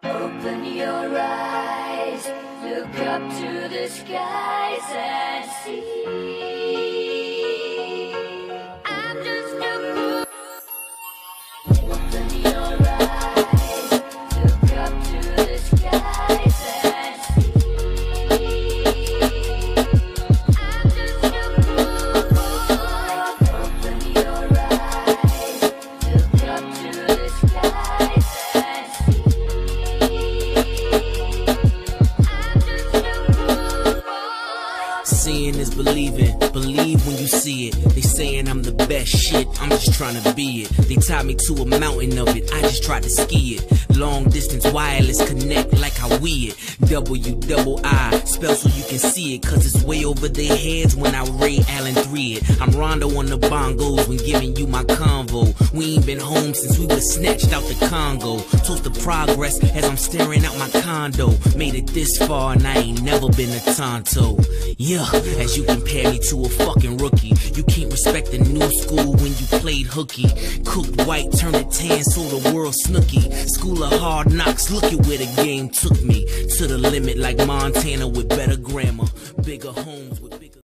Open your eyes, look up to the skies and see. I'm just a fool. Open your eyes, look up to the skies and see. I'm just a fool. Open your eyes, look up to the skies and see. Seeing is believing, believe when you see it. They saying I'm the best shit, I'm just trying to be it. They tied me to a mountain of it, I just tried to ski it. Long distance wireless connect like how we it. W-double-I, spell so you can see it, cause it's way over their heads when I Ray Allen 3 it. I'm Rondo on the bongos when giving you my convo. We ain't been home since we was snatched out the Congo. Toast the progress as I'm staring out my condo. Made it this far and I ain't never been a Tonto. Yeah, as you compare me to a fucking rookie. You can't respect the new school when you played hooky. Cooked white, turned it tan, so the world snooky. School of hard knocks, look at where the game took me. To the limit like Montana with better grammar. Bigger homes with bigger